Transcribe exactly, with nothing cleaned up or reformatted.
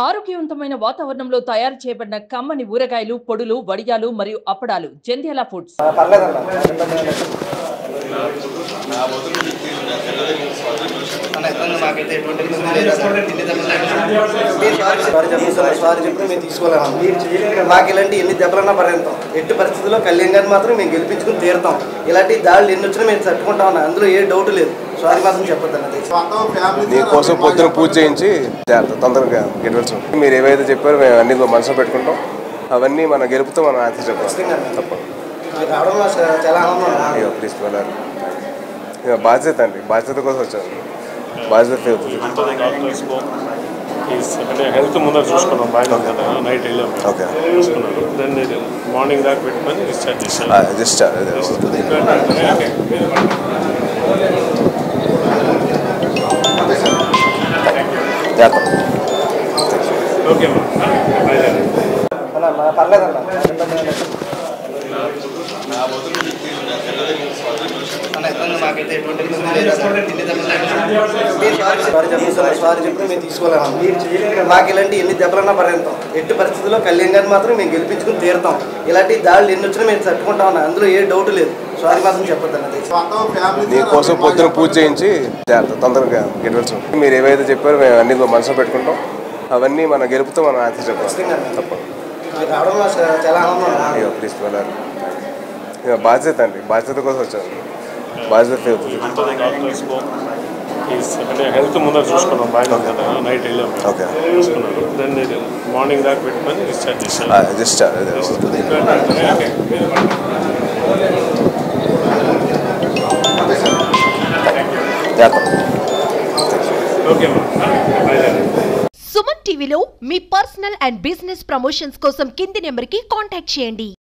ఆరోగ్యవంతమైన వాతావరణంలో తయారు చేయబడిన కమ్మని ఊరగాయలు, పొడులు, వడియాలు మరియు అప్పడాలు జంధ్యాల ఫుడ్స్. మాకు ఇలాంటి ఎన్ని దెబ్బలన్నా పర్యంతం ఎట్టి పరిస్థితుల్లో కళ్యాణ్ గారిని మాత్రం మేము గెలిపించుకుని తీరుతాం. ఇలాంటి దాడులు ఎన్ని వచ్చినా మేము తట్టుకుంటాం అన్న, అందులో ఏ డౌట్ లేదు. సారీ మాత్రం చెప్పొద్దు అన్నది. నీకోసం పొద్దున పూజ చేయించి తొందరగా గెలవచ్చు. మీరు ఏవైతే చెప్పారో మేము అన్ని మనసులో పెట్టుకుంటాం. అవన్నీ మన గెలుపుతో మనం ఆన్సర్ చెప్పాలి. తప్పదు. చాలా ఆనందం. ప్లీజ్ వెళ్ళాలి. ఇక బాధ్యత అండి, బాధ్యత కోసం వచ్చాను. బాధ్యత అంటే హెల్త్ ముందర చూసుకున్నాం, బాగా ఉంది కదా. నైట్ వెళ్ళాము, ఓకే చూసుకున్నాను. దెన్ మార్నింగ్ దాకా పెట్టుకొని డిశ్చార్జ్ చేశాను. ఓకే పర్లేదన్న. మాకైతే ఎటువంటి సారీ చెప్పి మేము తీసుకోలేము. మాకు ఇలాంటి ఎన్ని దెబ్బలన్నా పర్యంతం ఎట్టి పరిస్థితుల్లో కళ్యాణ్ గారిని మాత్రం మేము గెలిపించుకుని తీరుతాం. ఇలాంటి దాడులు ఎన్ని వచ్చినా మేము తట్టుకుంటాం అన్న, అందులో ఏ డౌట్ లేదు. సారీ మాత్రం చెప్పొద్దు అన్నది. నీకోసం పొద్దున పూజ చేయించి తొందరగా గెలవచ్చు. మీరు ఏవైతే చెప్పారో మేము అన్ని మనసులో పెట్టుకుంటాం. అవన్నీ మన గెలుపుతో మనం ఆన్సర్ చెప్పాలి. తప్పదు. చాలా ఆనందం. ప్లీజ్ వెళ్ళాలి. ఇక బాధ్యత అండి, బాధ్యత కోసం వచ్చాను. బాధ్యత అంటే హెల్త్ ముందర చూసుకున్నాం, బాగా ఉంది కదా. నైట్ వెళ్ళాము, ఓకే చూసుకున్నాను. దెన్ మార్నింగ్ దాకా పెట్టుకొని డిశ్చార్జ్ చేశాను. Discharge okay. సుమన్ టీవీలో మీ పర్సనల్ అండ్ బిజినెస్ ప్రమోషన్స్ కోసం కింది నెంబర్కి కాంటాక్ట్ చేయండి.